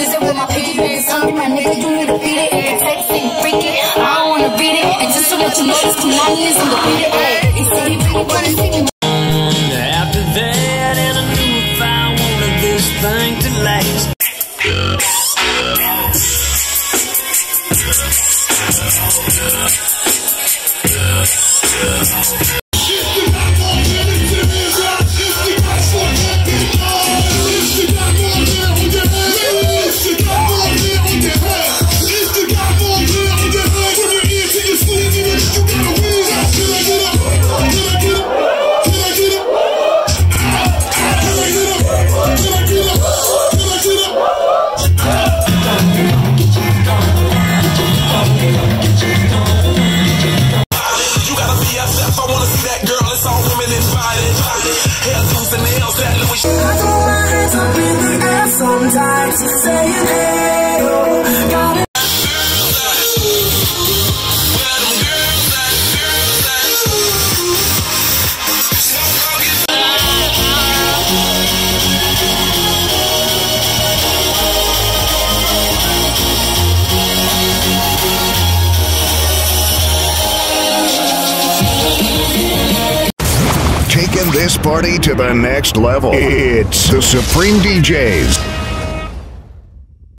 visit with my piggy bank. Son, my nigga, you need to beat it. Every text ain't freaky. I don't wanna beat it. And just to let you know, this Punani is undefeated. He said he really wanna see me. After that, and I knew if I wanted this thing to last. Sometimes saying hey, oh, got it. Taking this party to the next level. It's the Supreme DJs.